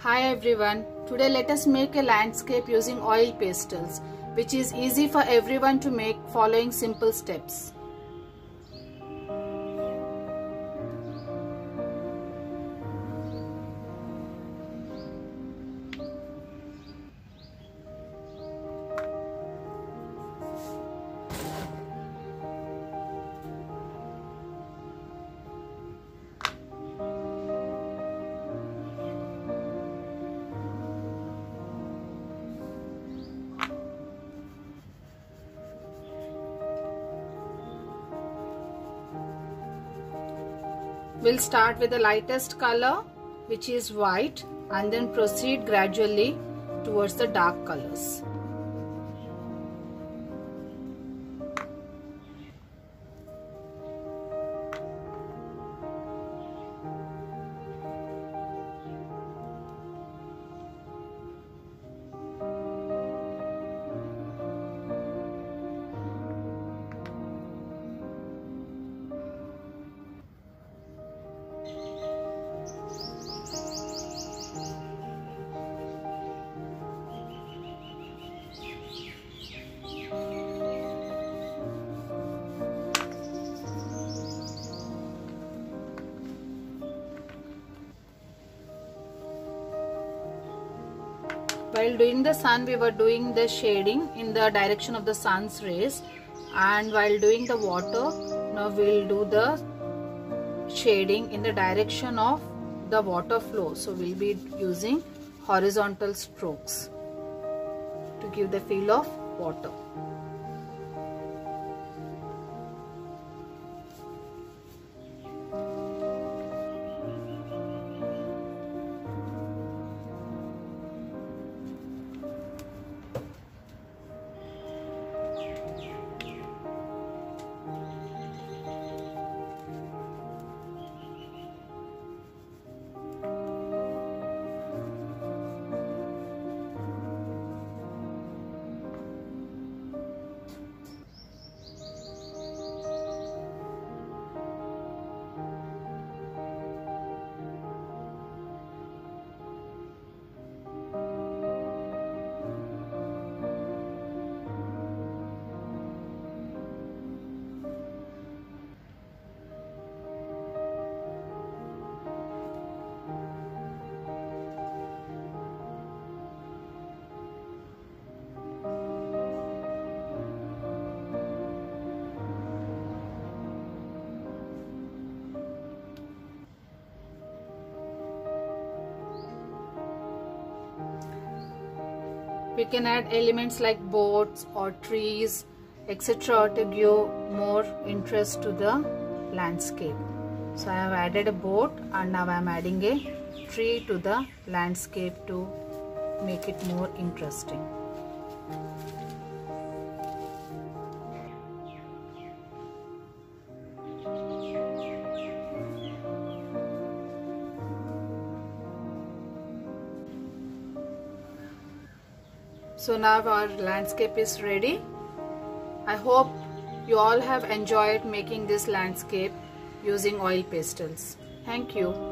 Hi everyone, today let us make a landscape using oil pastels, which is easy for everyone to make following simple steps. We'll start with the lightest color, which is white, and then proceed gradually towards the dark colors. While doing the sun, we were doing the shading in the direction of the sun's rays, and while doing the water, now we'll do the shading in the direction of the water flow. So we'll be using horizontal strokes to give the feel of water. We can add elements like boats or trees, etc. to give more interest to the landscape. So I have added a boat, and now I am adding a tree to the landscape to make it more interesting. So now our landscape is ready. I hope you all have enjoyed making this landscape using oil pastels. Thank you.